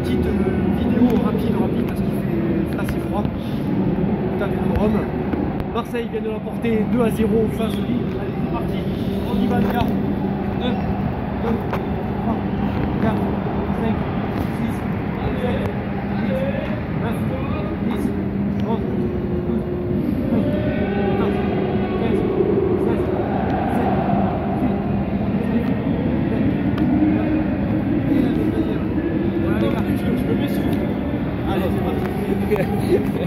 petite vidéo rapide parce qu'il fait assez froid. Putain, Vélodrome. Marseille vient de l'emporter 2-0 face au Lille. Allez, c'est parti. On y va, les gars. 1, 2, 3, 4, 5, 6, 7, 8, 9, 10, 11, 12, 13, 14, 15, 16, 17, 18, 19, 20. Voilà les gars, je me mets sur. Allez, c'est parti.